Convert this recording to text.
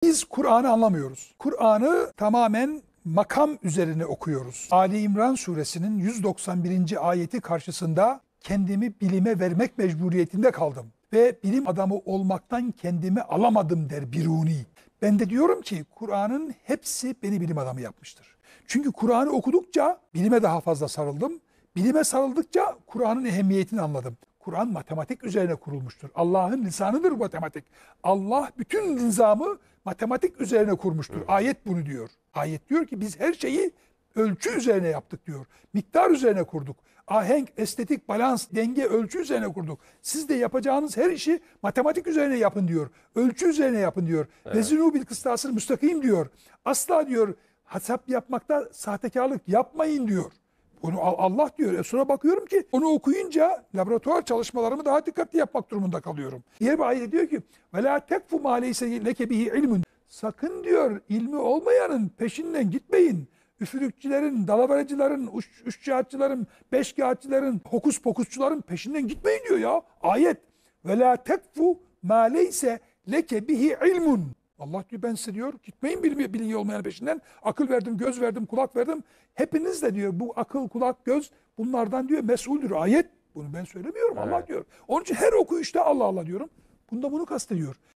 Biz Kur'an'ı anlamıyoruz. Kur'an'ı tamamen makam üzerine okuyoruz. Ali İmran suresinin 191. ayeti karşısında kendimi bilime vermek mecburiyetinde kaldım. Ve bilim adamı olmaktan kendimi alamadım der Biruni. Ben de diyorum ki Kur'an'ın hepsi beni bilim adamı yapmıştır. Çünkü Kur'an'ı okudukça bilime daha fazla sarıldım. Bilime sarıldıkça Kur'an'ın ehemmiyetini anladım. Kur'an matematik üzerine kurulmuştur. Allah'ın lisanıdır matematik. Allah bütün nizamı matematik üzerine kurmuştur. Ayet bunu diyor. Ayet diyor ki biz her şeyi ölçü üzerine yaptık diyor. Miktar üzerine kurduk. Ahenk, estetik, balans, denge, ölçü üzerine kurduk. Siz de yapacağınız her işi matematik üzerine yapın diyor. Ölçü üzerine yapın diyor. Vezinu bil kıstasıl müstakim diyor. Asla diyor hesap yapmakta sahtekarlık yapmayın diyor. Onu Allah diyor. Sonra bakıyorum ki onu okuyunca laboratuvar çalışmalarımı daha dikkatli yapmak durumunda kalıyorum. Diğer bir ayet diyor ki ve la tekfu ma leyse leke bihi ilmun. Sakın diyor ilmi olmayanın peşinden gitmeyin. Üfürükçülerin, dalavericilerin, üçkağıtçıların, beşkağıtçıların, hokus pokusçuların peşinden gitmeyin diyor ya. Ayet. Ve la tekfu ma leyse leke bihi ilmun. Allah diyor ben size diyor gitmeyin bilgi olmayan peşinden. Akıl verdim, göz verdim, kulak verdim. Hepiniz de diyor bu akıl, kulak, göz bunlardan diyor mesuldür. Ayet. Bunu ben söylemiyorum Allah diyor. Onun için her okuyuşta Allah Allah diyorum. Bunda bunu kastediyor.